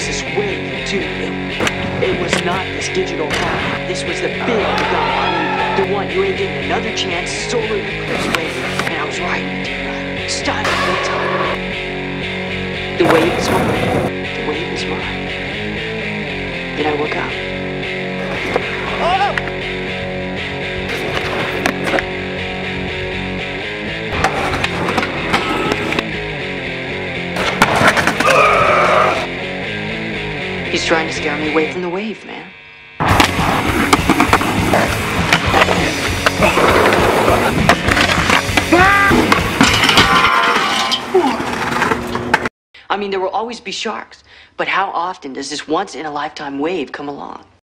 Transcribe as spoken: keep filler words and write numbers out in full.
was this wave, too. It, it was not this digital phone. This was the big gum. I mean, the one you ain't getting another chance, solar eclipse wave. And I was riding it, stunning the time. The wave is mine. The wave is mine. Then I woke up. Oh! He's trying to scare me away from the wave, man. I mean, there will always be sharks, but how often does this once-in-a-lifetime wave come along?